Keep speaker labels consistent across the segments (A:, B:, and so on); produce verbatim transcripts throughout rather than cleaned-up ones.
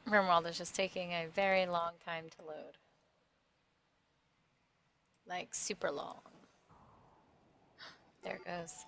A: RimWorld is just taking a very long time to load. Like, super long. There it goes.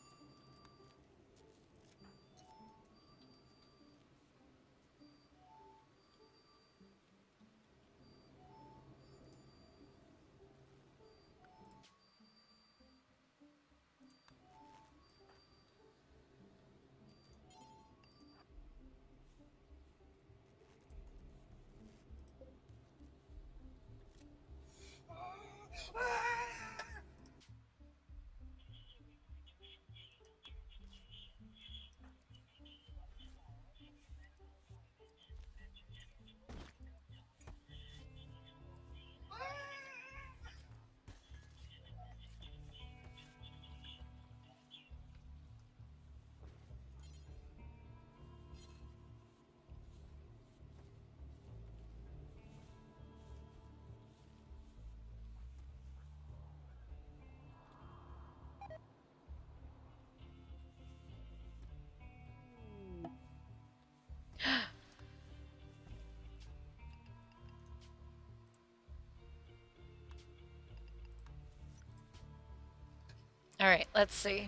A: All right, let's see.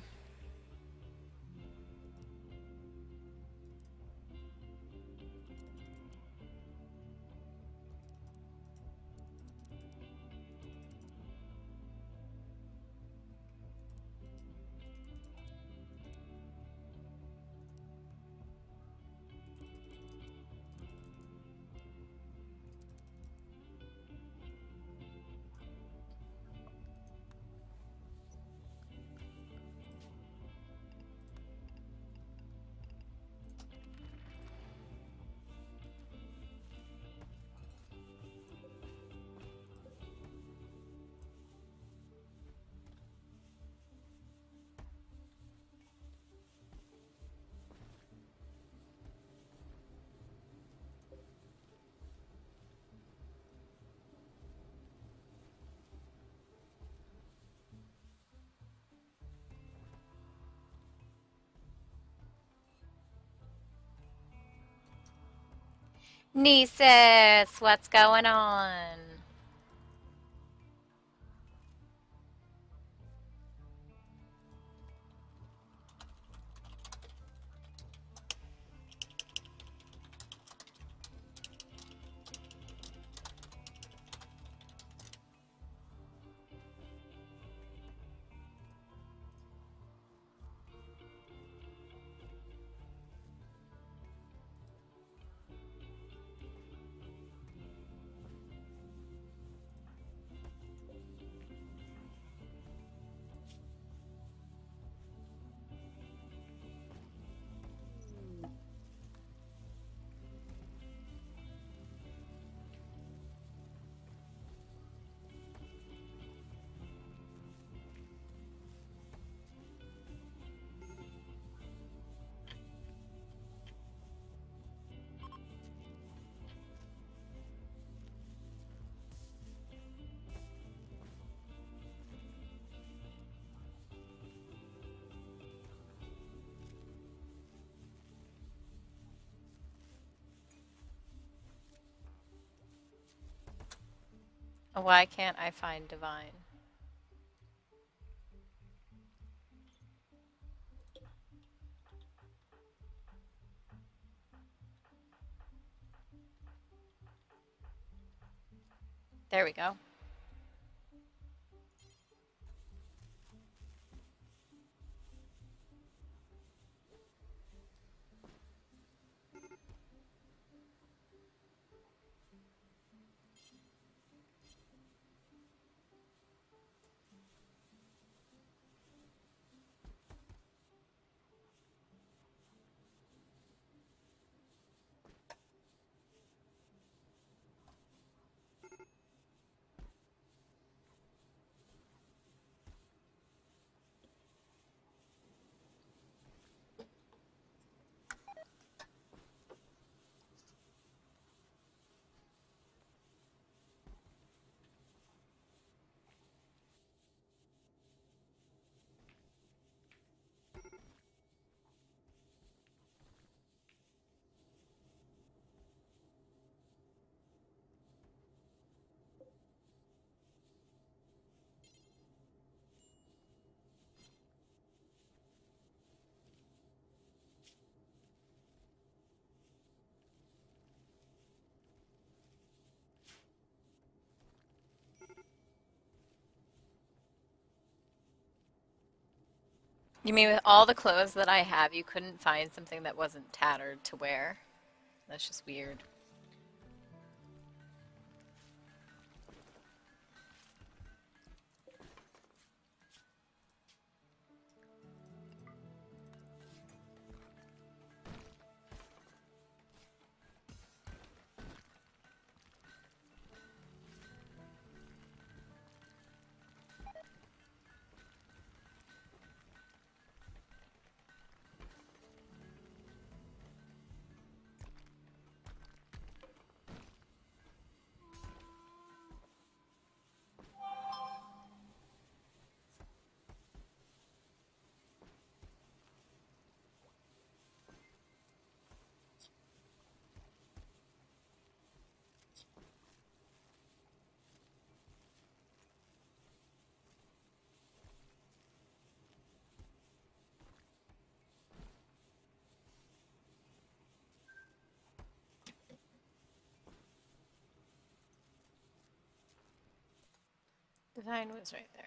A: Nieces, what's going on? Why can't I find Divine? There we go. You mean with all the clothes that I have, you couldn't find something that wasn't tattered to wear? That's just weird. Divine was right there.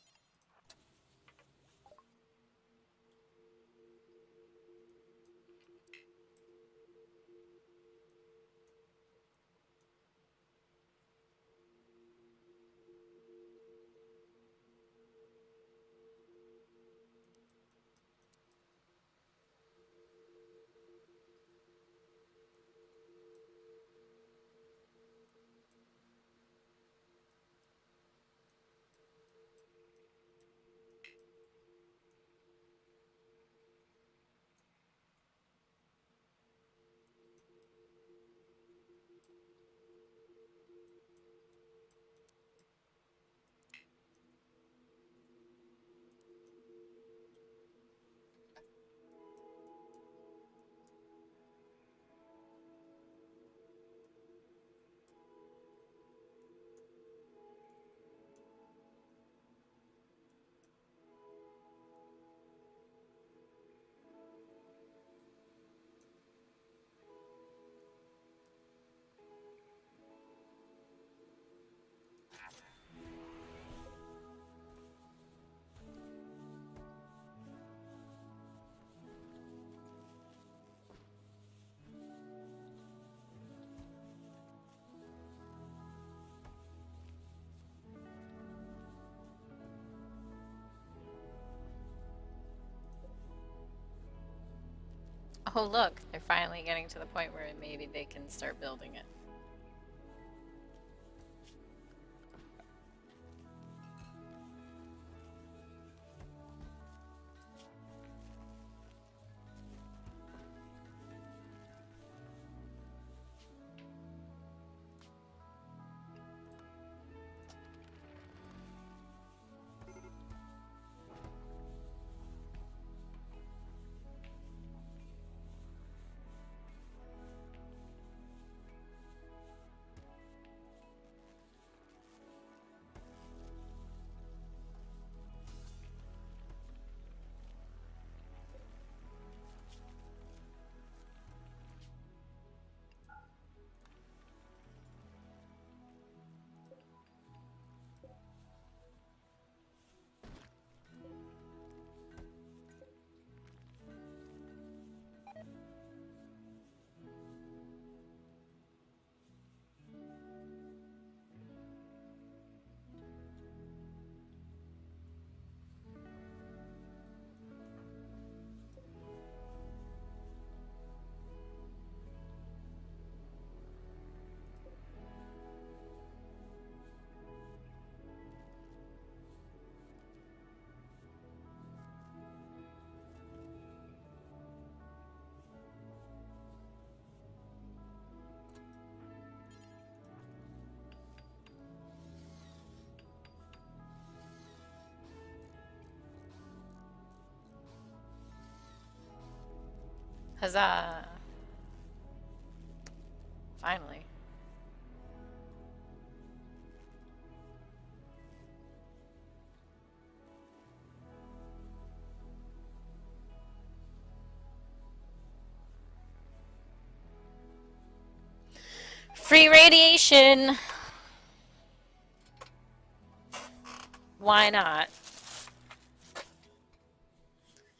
A: Oh look, they're finally getting to the point where maybe they can start building it. Huzzah! Finally. Free radiation! Why not?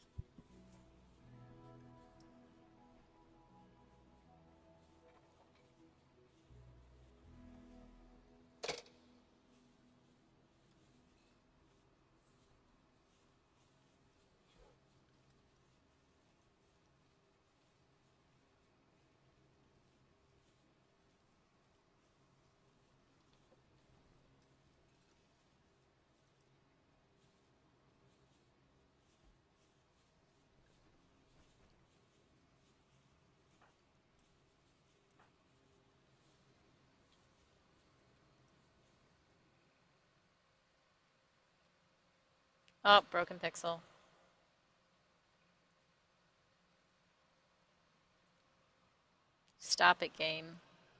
A: Oh, broken pixel. Stop it, game.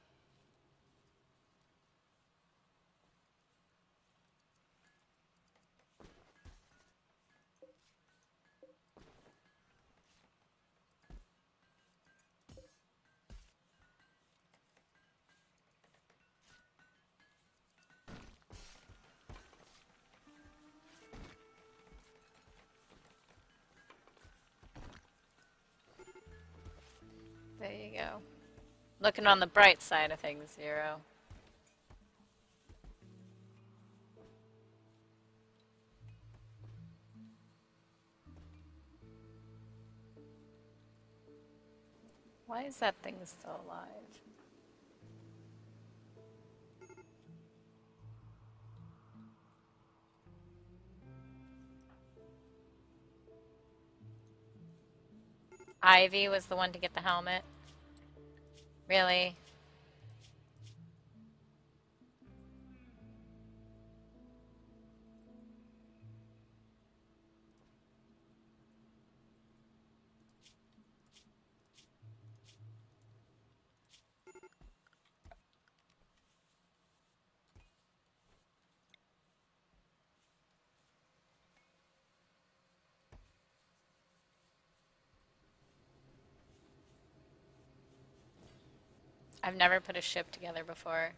A: There you go. Looking on the bright side of things, Zero. Why is that thing still alive? Ivy was the one to get the helmet? Really? I've never put a ship together before.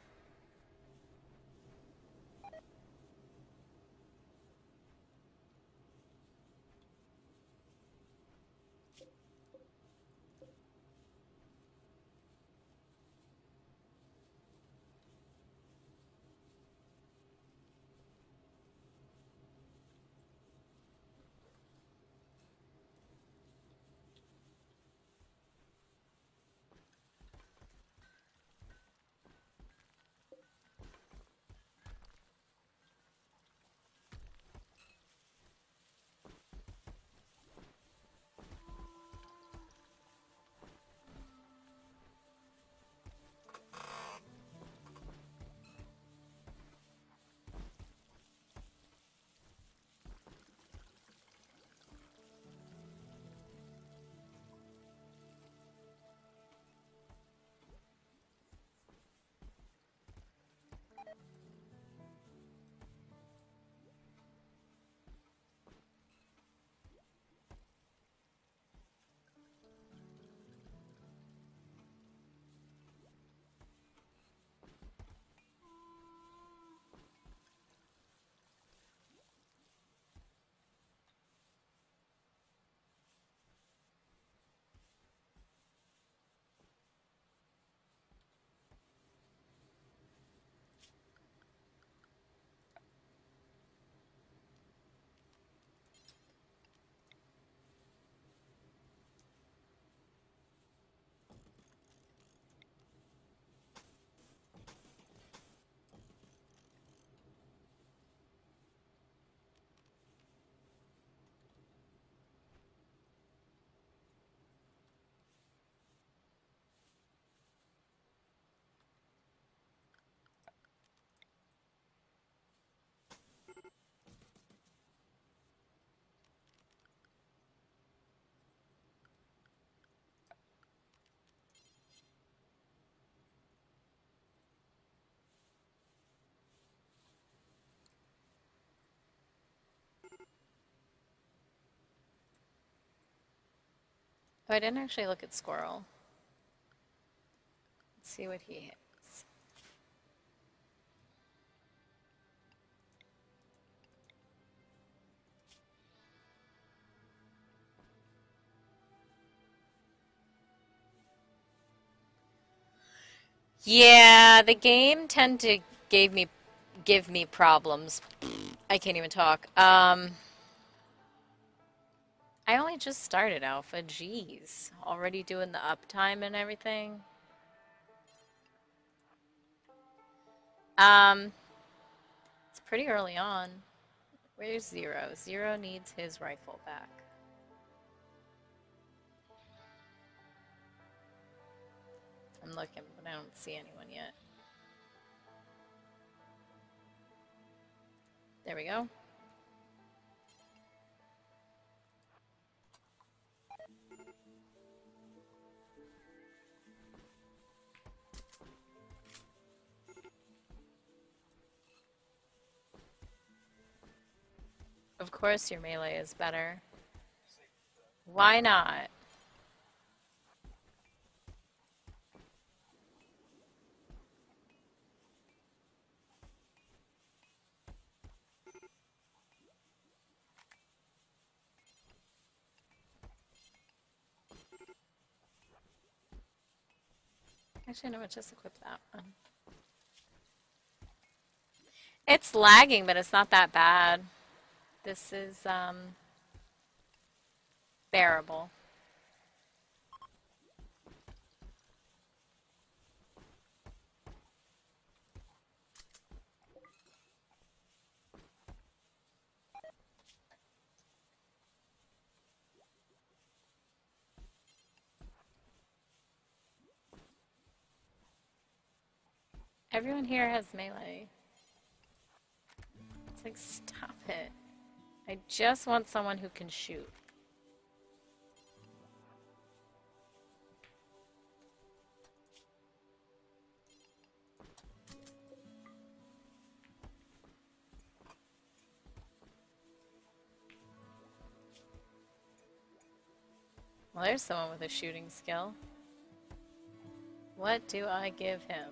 A: Oh, I didn't actually look at Squirrel. Let's see what he hits. Yeah, the game tend to gave me give me problems. I can't even talk. Um, I only just started Alpha. Jeez, already doing the uptime and everything. Um, it's pretty early on. Where's Zero? Zero needs his rifle back. I'm looking, but I don't see anyone yet. There we go. Of course your melee is better. Why not? Actually, no, just equip that one. It's lagging, but it's not that bad. This is, um, bearable. Everyone here has melee. It's like, stop it. I just want someone who can shoot. Well, there's someone with a shooting skill. What do I give him?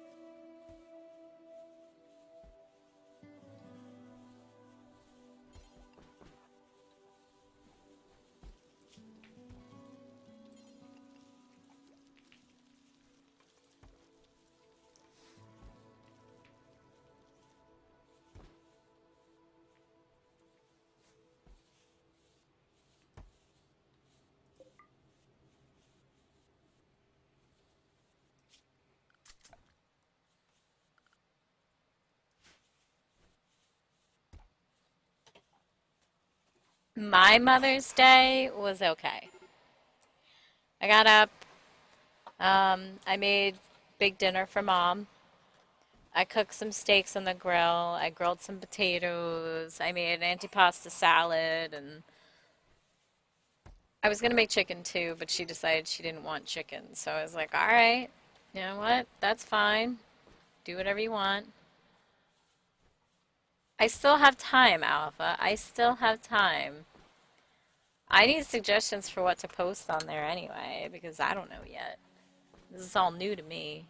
A: My Mother's Day was okay. I got up, um, I made big dinner for Mom. I cooked some steaks on the grill. I grilled some potatoes. I made an antipasta salad, and I was gonna make chicken too, but she decided she didn't want chicken. So I was like, all right, you know what? That's fine. Do whatever you want. I still have time, Alpha. I still have time. I need suggestions for what to post on there anyway, because I don't know yet. This is all new to me.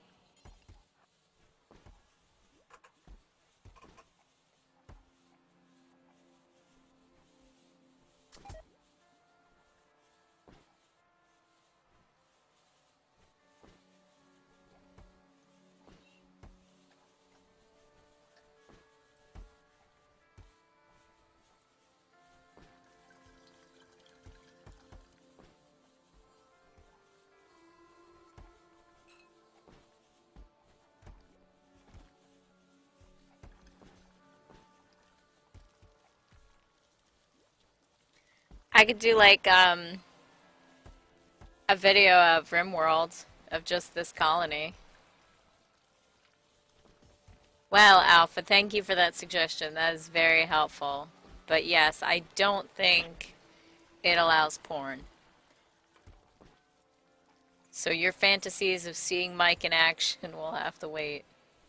A: I could do like um, a video of RimWorld of just this colony. Well, Alpha, thank you for that suggestion. That is very helpful. But yes, I don't think it allows porn. So your fantasies of seeing Mike in action will have to wait.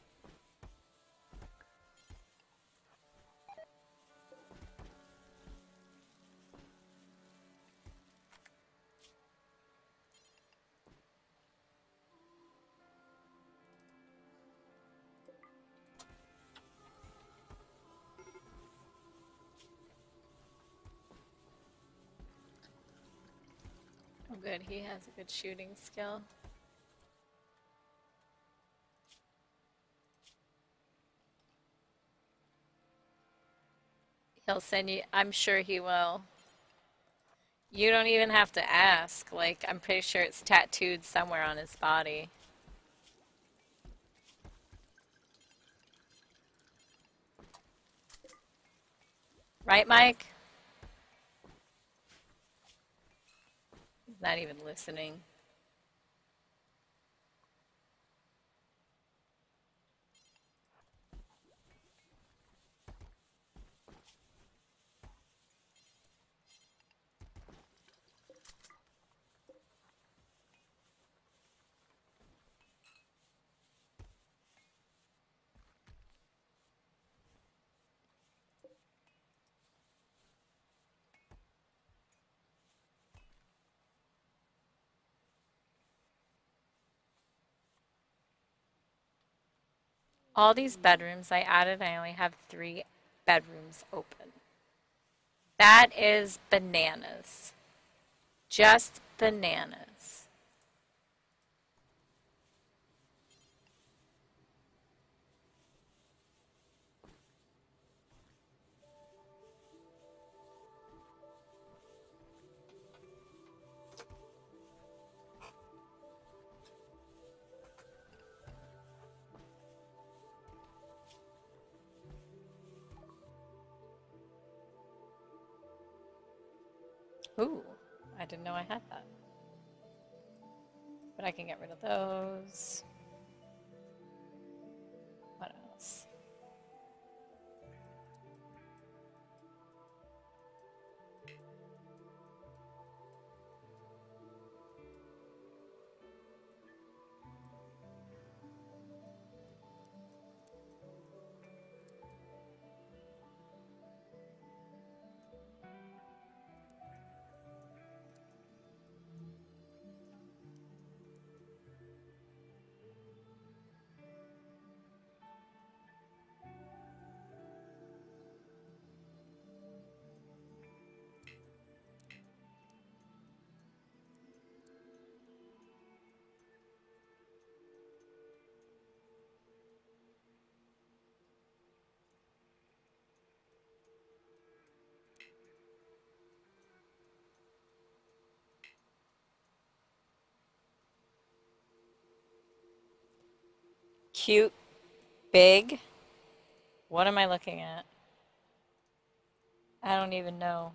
A: Oh good, he has a good shooting skill. He'll send you, I'm sure he will. You don't even have to ask. Like, I'm pretty sure it's tattooed somewhere on his body. Right, Mike? He's not even listening. All these bedrooms I added, I only have three bedrooms open. That is bananas. Just bananas. Ooh, I didn't know I had that. But I can get rid of those. What else? Cute, big. What am I looking at? I don't even know.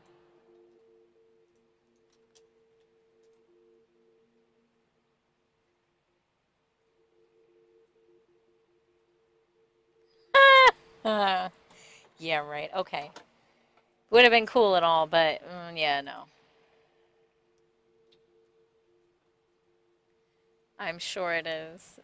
A: Uh, yeah, right. Okay. Would have been cool and all, but mm, yeah, no. I'm sure it is.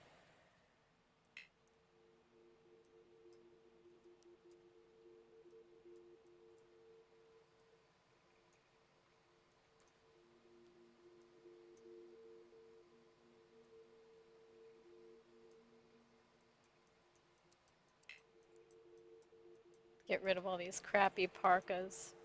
A: Get rid of all these crappy parkas.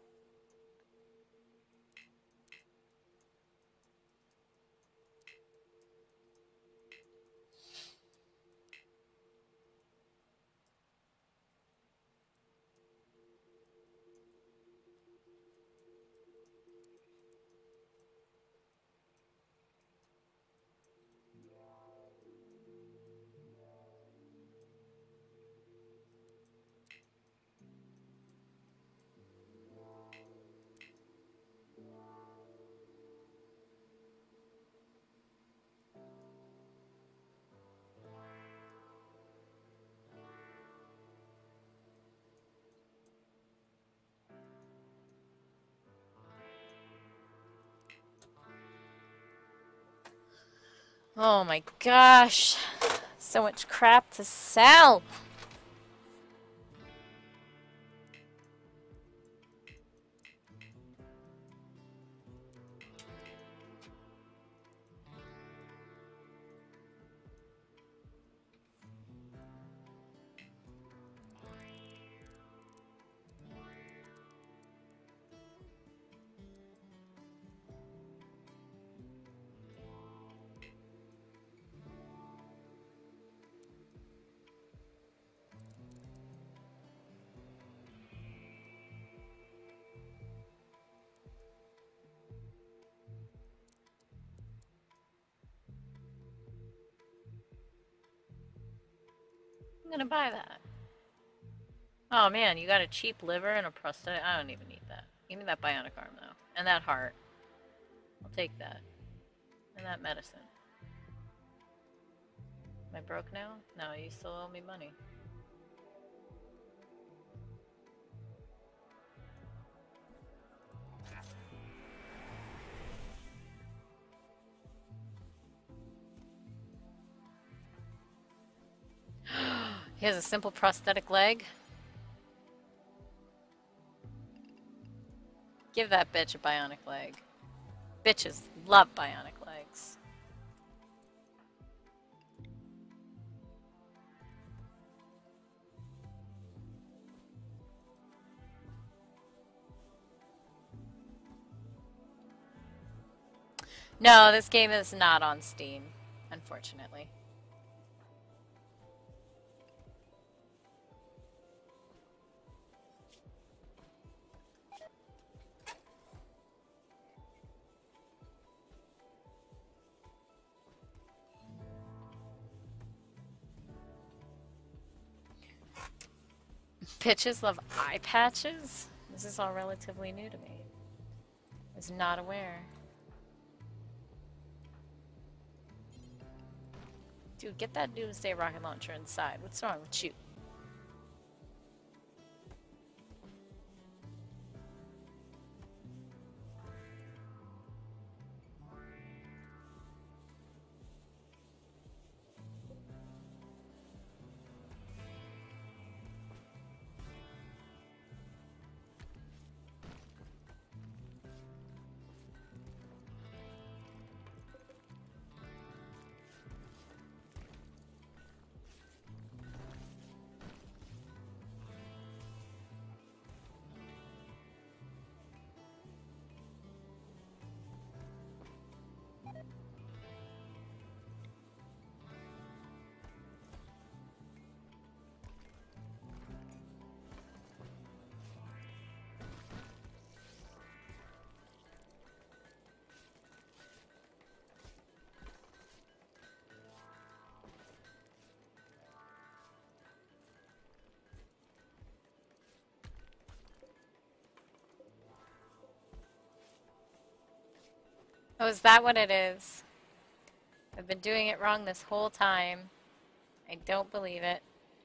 A: Oh my gosh. So much crap to sell. I'm gonna buy that. Oh man, you got a cheap liver and a prosthetic. I don't even need that. Give me that bionic arm though. And that heart. I'll take that. And that medicine. Am I broke now? No, you still owe me money. He has a simple prosthetic leg. Give that bitch a bionic leg. Bitches love bionic legs. No, this game is not on Steam, unfortunately. Bitches love eye patches? This is all relatively new to me. I was not aware. Dude, get that Doomsday rocket launcher inside. What's wrong with you? Oh, is that what it is? I've been doing it wrong this whole time. I don't believe it.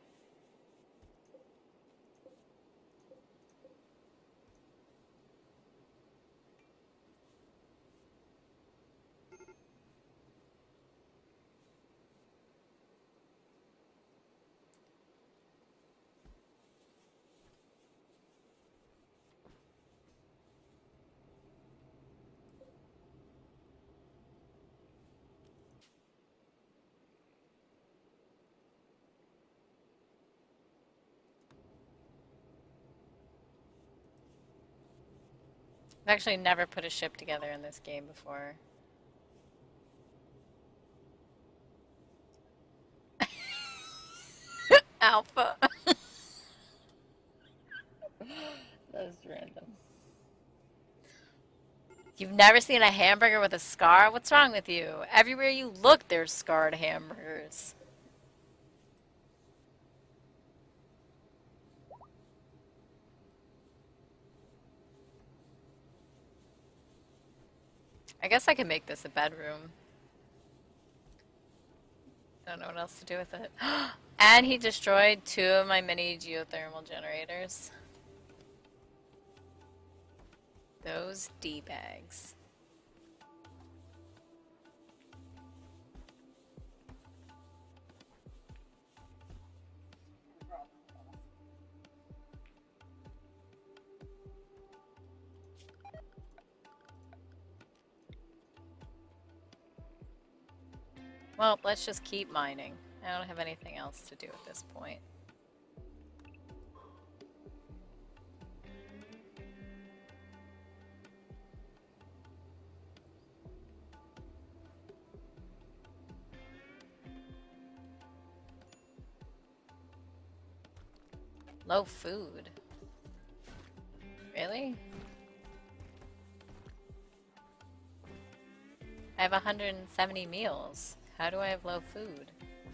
A: I've actually never put a ship together in this game before. Alpha. That's random. You've never seen a hamburger with a scar? What's wrong with you? Everywhere you look, there's scarred hamburgers. I guess I can make this a bedroom. I don't know what else to do with it. And he destroyed two of my mini geothermal generators. Those D-bags. Well, let's just keep mining. I don't have anything else to do at this point. Low food. Really? I have one hundred seventy meals. How do I have low food?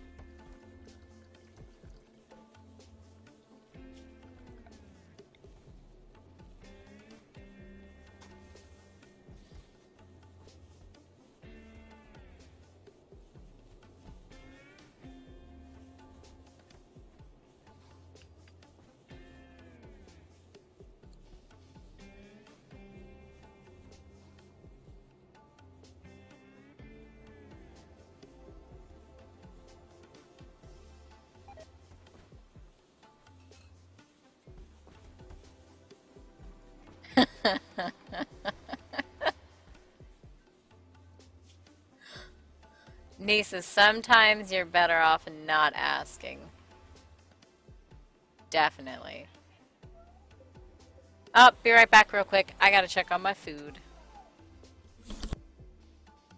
A: Nieces, sometimes you're better off not asking. Definitely. Oh, be right back real quick. I gotta check on my food.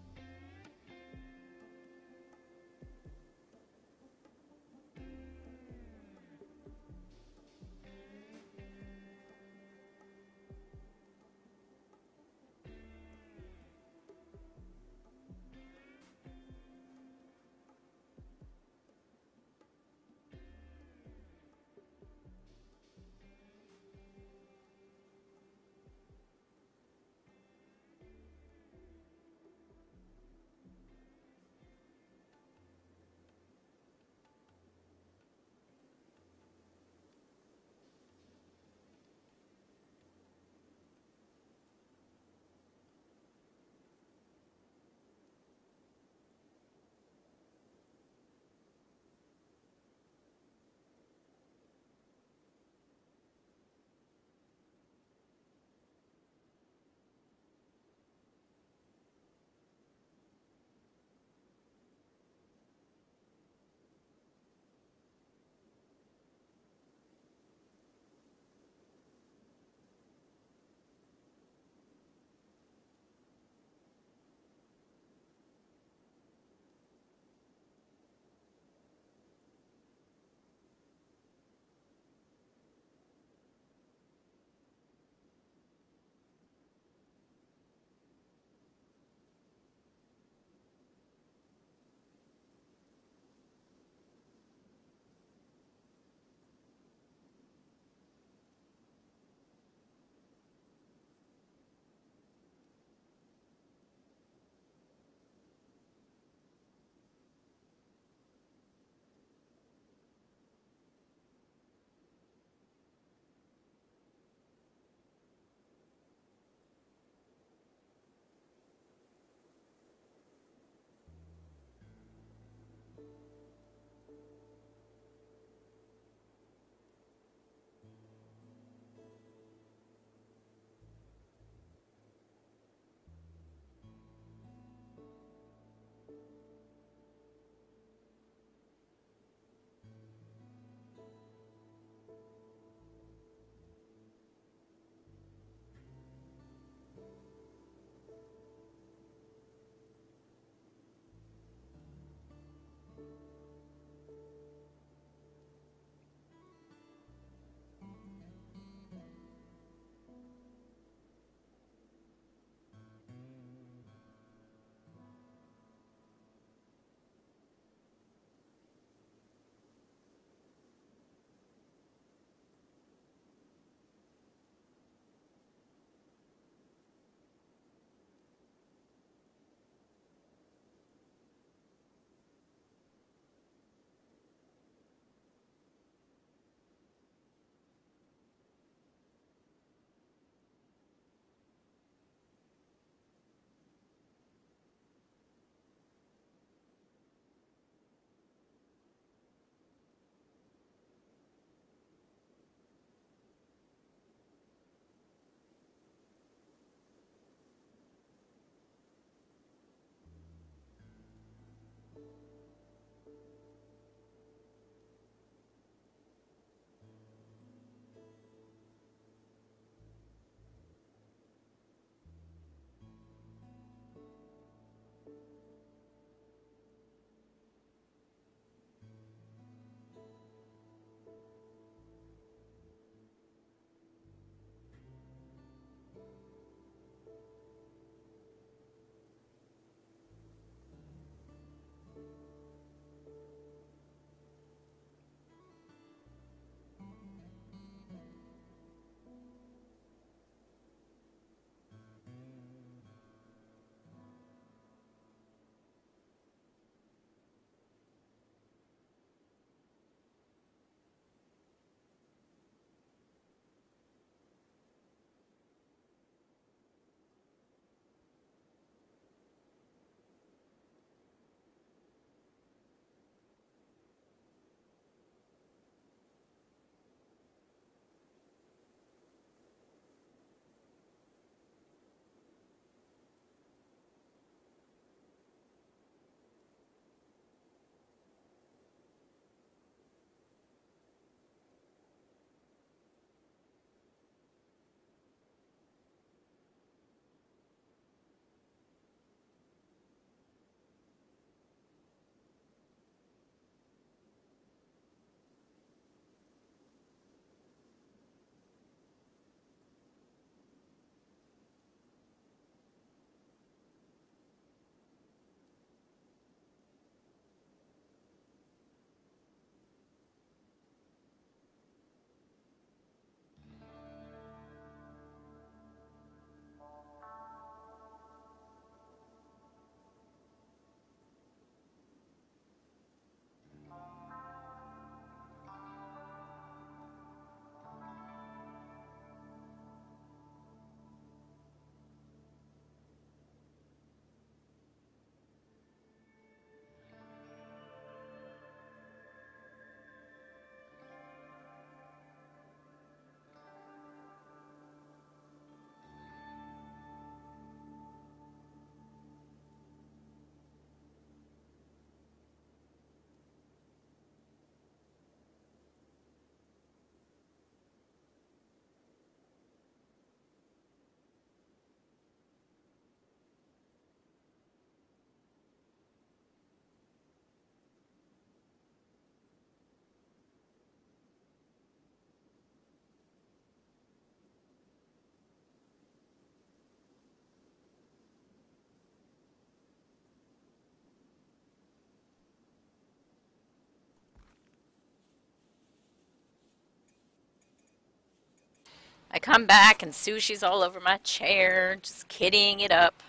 A: I come back and sushi's all over my chair, just kidding it up.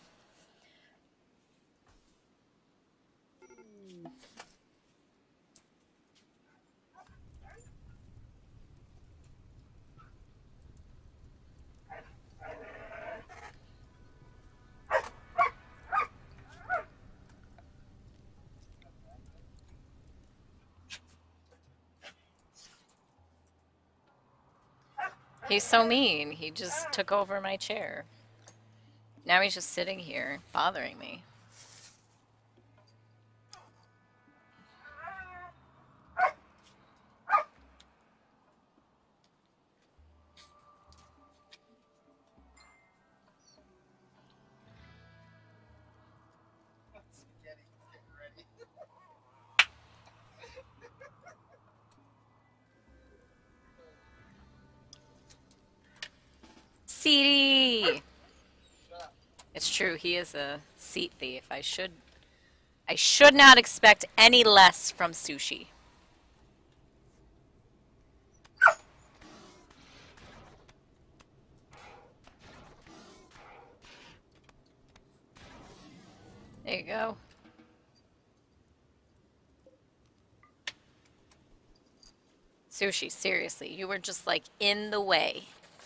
A: He's so mean. He just took over my chair. Now he's just sitting here, bothering me. C D! It's true, he is a seat thief. I should I should not expect any less from sushi. There you go. Sushi, seriously, you were just like in the way.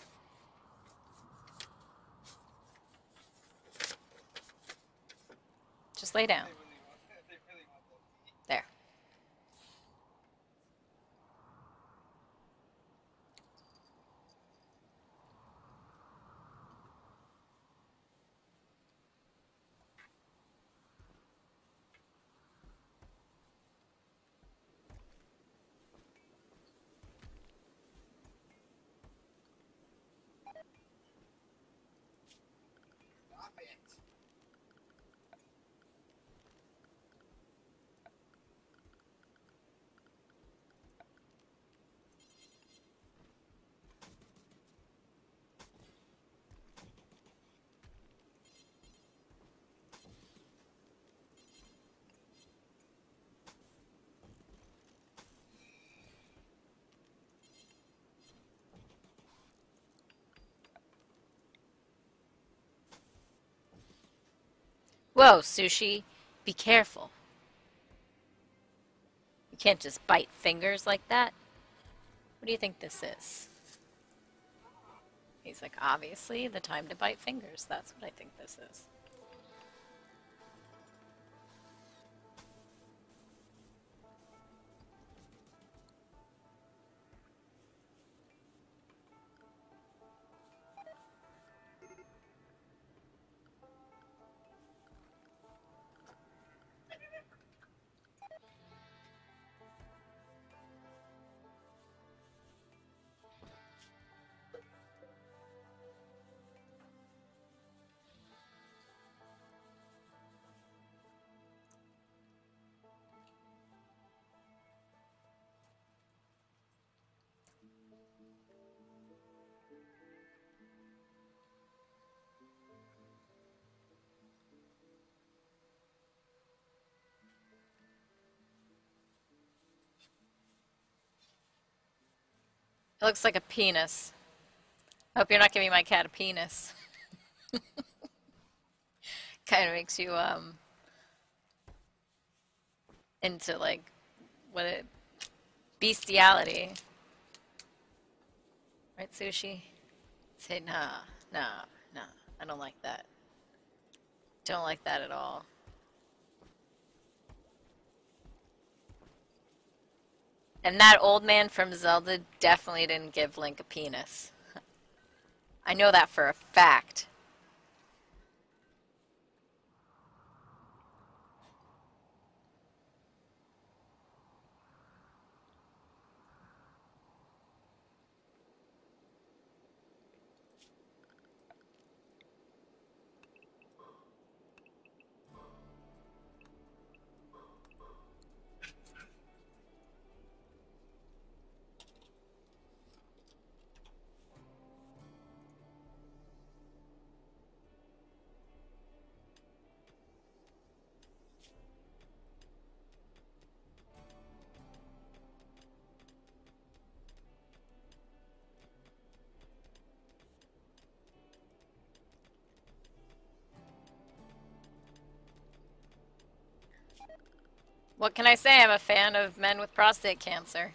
A: Just lay down. There. Whoa, Sushi, be careful. You can't just bite fingers like that. What do you think this is? He's like, obviously, the time to bite fingers. That's what I think this is. It looks like a penis. I hope you're not giving my cat a penis. Kind of makes you, um, into, like, what it, bestiality. Right, Sushi? Say, nah, nah, nah, I don't like that. Don't like that at all. And that old man from Zelda definitely didn't give Link a penis. I know that for a fact. What can I say? I'm a fan of men with prostate cancer.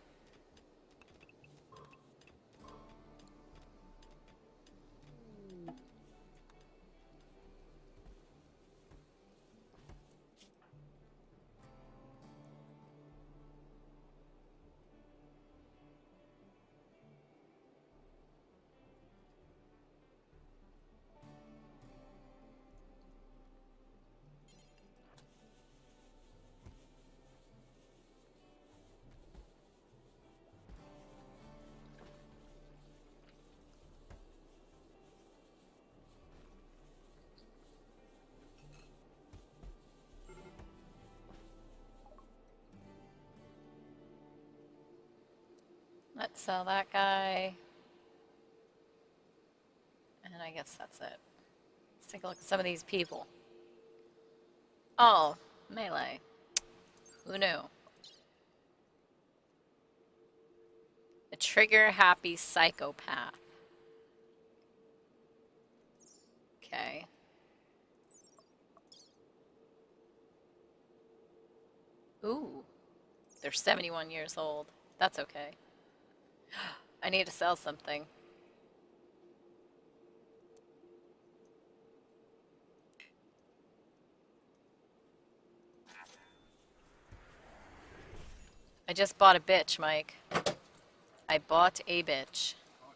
A: Let's sell that guy. And I guess that's it. Let's take a look at some of these people. Oh, melee. Who knew? A trigger-happy psychopath. Okay. Ooh. They're seventy-one years old. That's okay. I need to sell something. I just bought a bitch, Mike. I bought a bitch.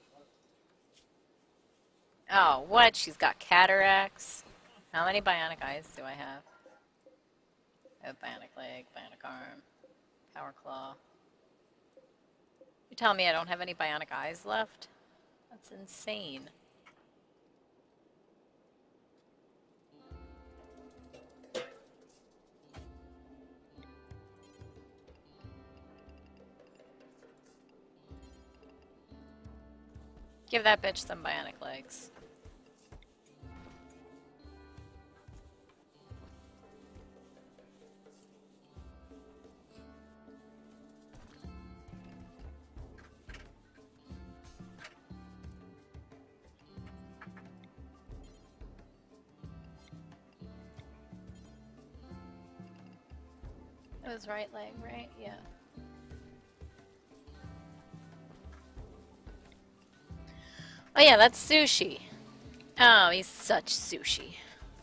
A: Oh, what? She's got cataracts. How many bionic eyes do I have? I have bionic leg, bionic arm, power claw. You telling me I don't have any bionic eyes left? That's insane. Give that bitch some bionic legs. It was right leg, right? Yeah. Oh yeah, that's Sushi. Oh, he's such Sushi.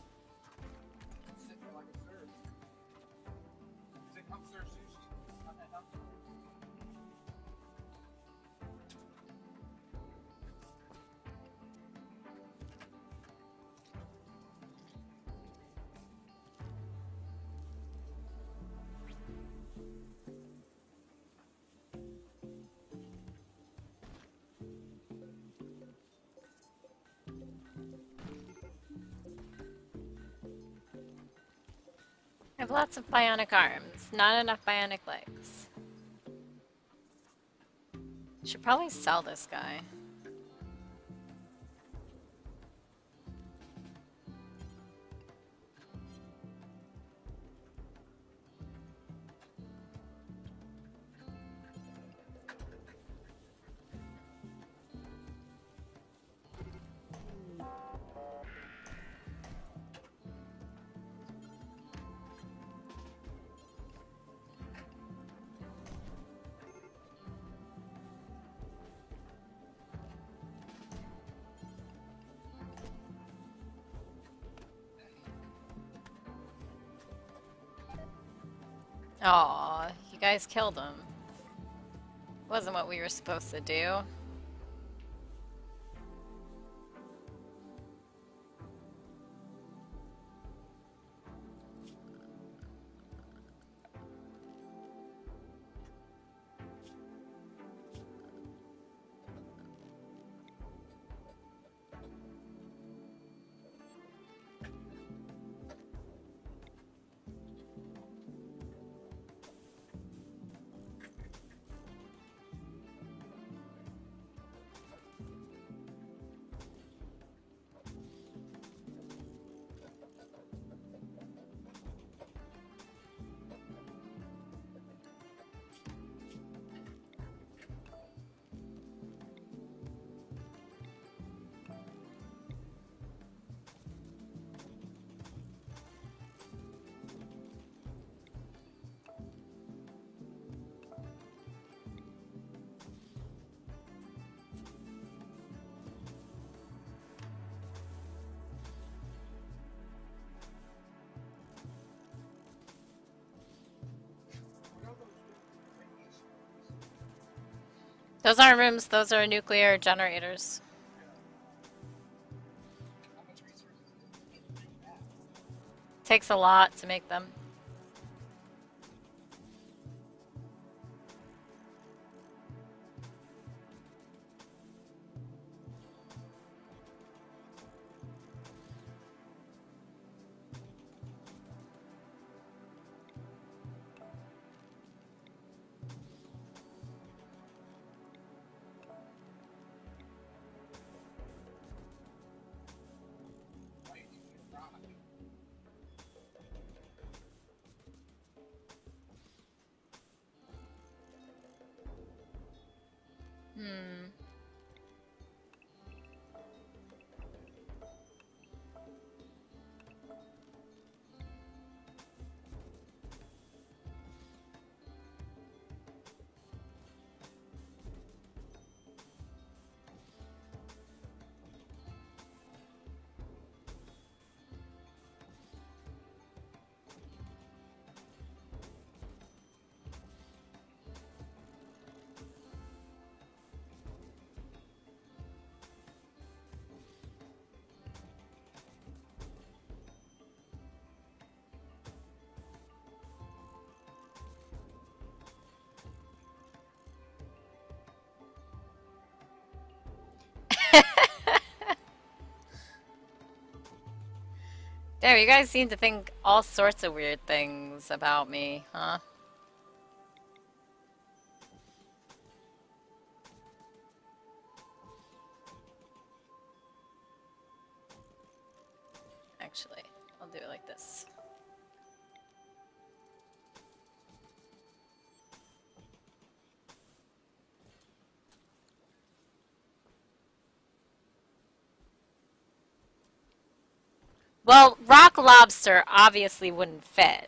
A: I have lots of bionic arms, not enough bionic legs. Should probably sell this guy. Aw, you guys killed him. Wasn't what we were supposed to do. Those aren't rooms, those are nuclear generators. Takes a lot to make them. Hmm. Damn, you guys seem to think all sorts of weird things about me, huh? Actually, I'll do it like this. Well, rock lobster obviously wouldn't fit.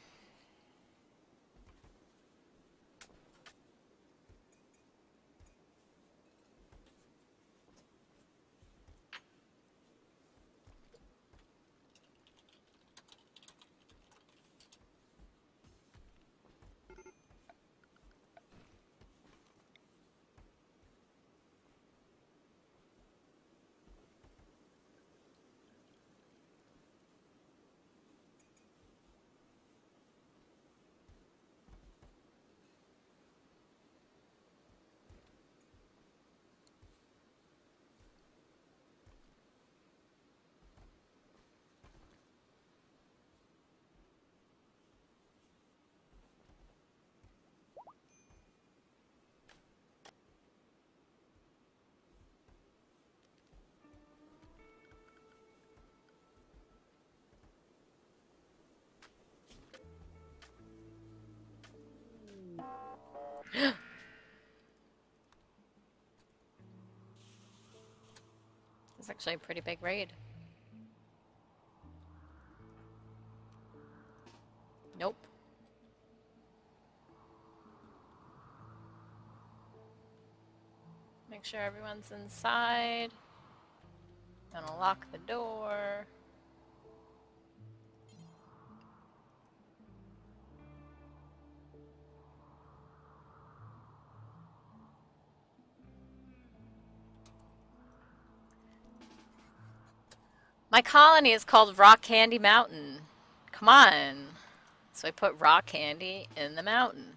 A: It's actually a pretty big raid. Nope. Make sure everyone's inside. Gonna lock the door. My colony is called Rock Candy Mountain. Come on. So I put rock candy in the mountain.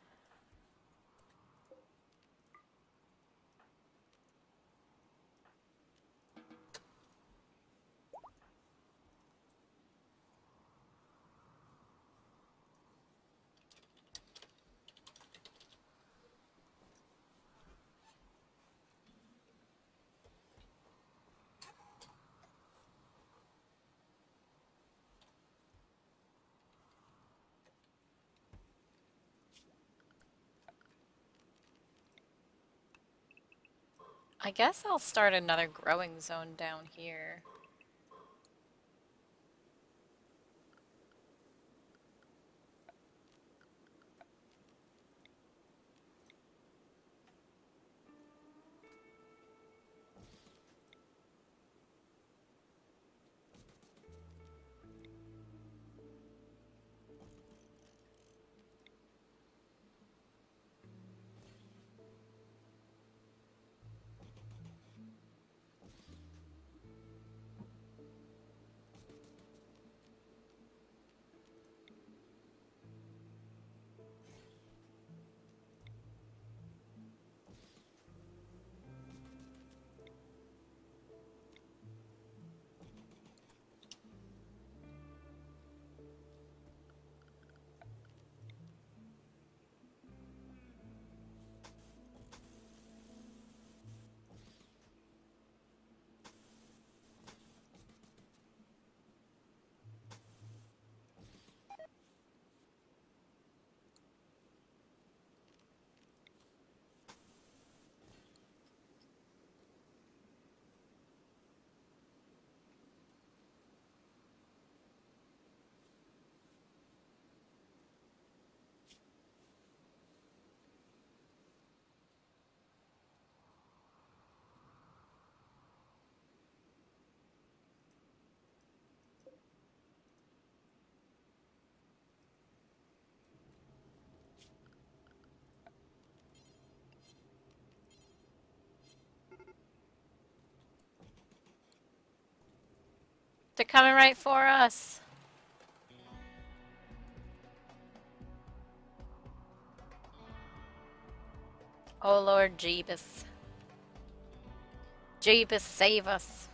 A: I guess I'll start another growing zone down here. They're coming right for us. Oh Lord Jeebus. Jeebus, save us.